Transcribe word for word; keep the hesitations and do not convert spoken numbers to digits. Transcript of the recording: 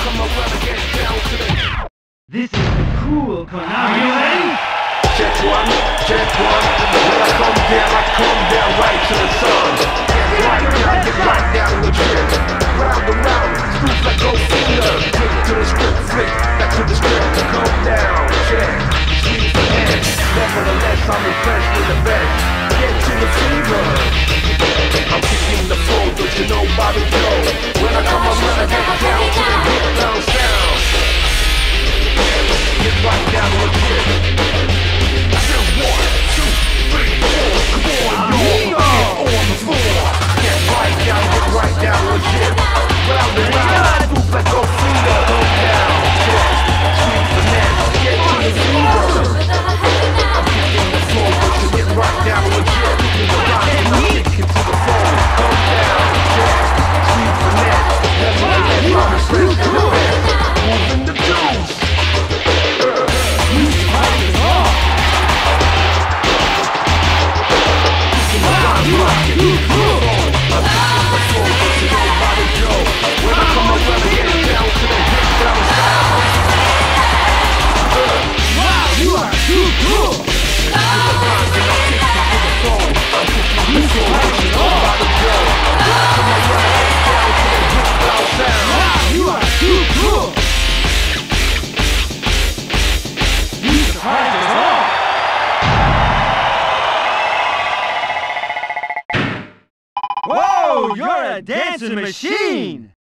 come around and get down to the. This is the cool Konami. Are you ready? Check one, check one. When I come down, I come down right to the sun. Get right down, get right down to the trip. Round and round, screws like go finger. Click to the script, flick back to the script. Come down, check, sweep the head. Nevertheless, I'm impressed with the best. Get to the fever. I'm kicking the flow, don't you know Bobby Joe? When I come around, I get down to the hit down sound. Get right down to the trip. One, two, three, four. Come on, y'all, get on the floor. Get right down, get right down, legit. Round and round, move like go feeder. Go down, check, sweep the net, get to the feeder. I'm kicking the floor, but you get right down, legit. The rock, I'm kicking to the floor. Go down, check, sweep the net. Nevertheless, I'm impressed with the best. Moving the juice. Whoa, you're a dancing machine!